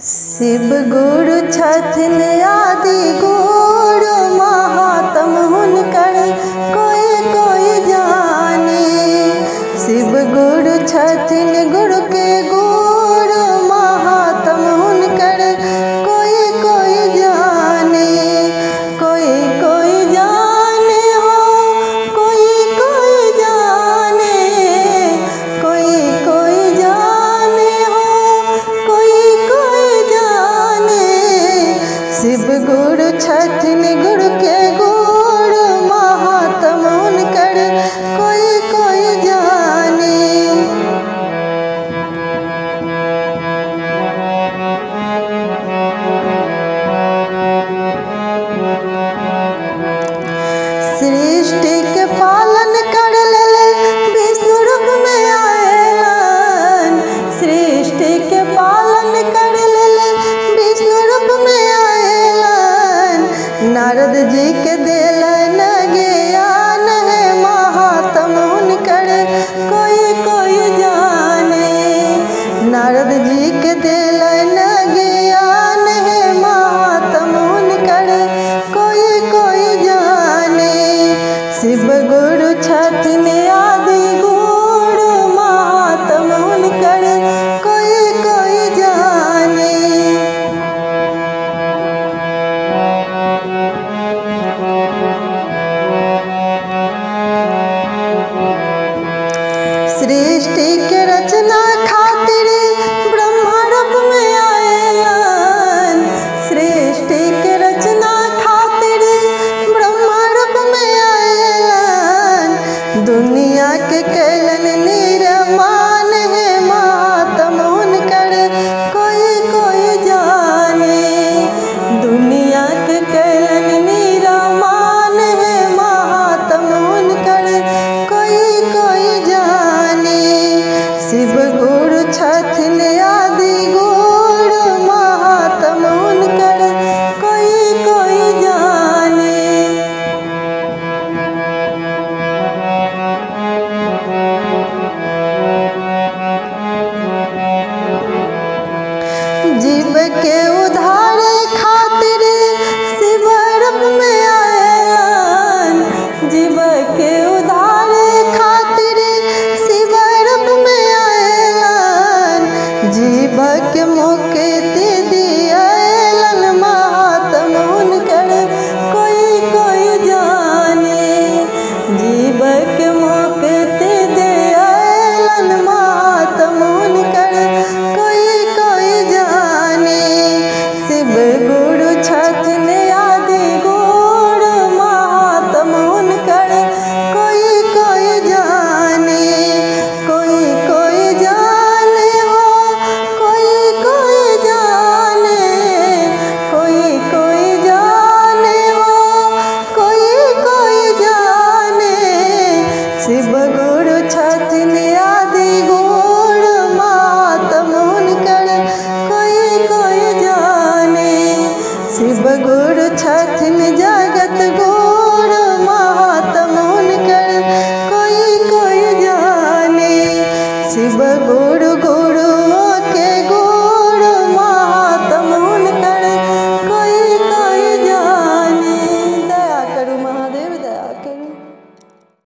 शिव गुरु छथिन आदि गुरु महात्म हुनकर कोई कोई जाने। शिव गुरु छथिन गुरु के गुरु महात्म हुनकर कोई कोई जाने। कोई कोई जाने हो कोई कोई जाने। कोई कोई जाने हो कोई कोई जाने। शिव गुरु छथिन गुरु के गुरु महात्म हुनकर कोई कोई जाने। सृष्टि के पालन कर ले विष्णु रूप में आएलन। सृष्टि के पालन कर ले विष्णु रूप में आएलन। नारद जी के देलन ज्ञान है महात्म हुनकर कोई कोई जाने। नारद जी के देलन ज्ञान है महात्म हुनकर कोई कोई जाने। शिव गुरु छथिन आदि गुरु महात्म हुनकर कोई कोई जाने। सृष्टि के रचना खातिर ब्रह्मा रूप में आएलन। सृष्टि के रचना खातिर ब्रह्मा रूप में आएलन। दुनिया के कैलन निर्माण है महात्म हुनकर कोई कोई जाने। दुनिया के कैलन निर्माण है महात्म हुनकर कोई कोई जाने। शिव गुरु छथिन आदि गुरु महात्म हुनकर कोई कोई जाने। जीव के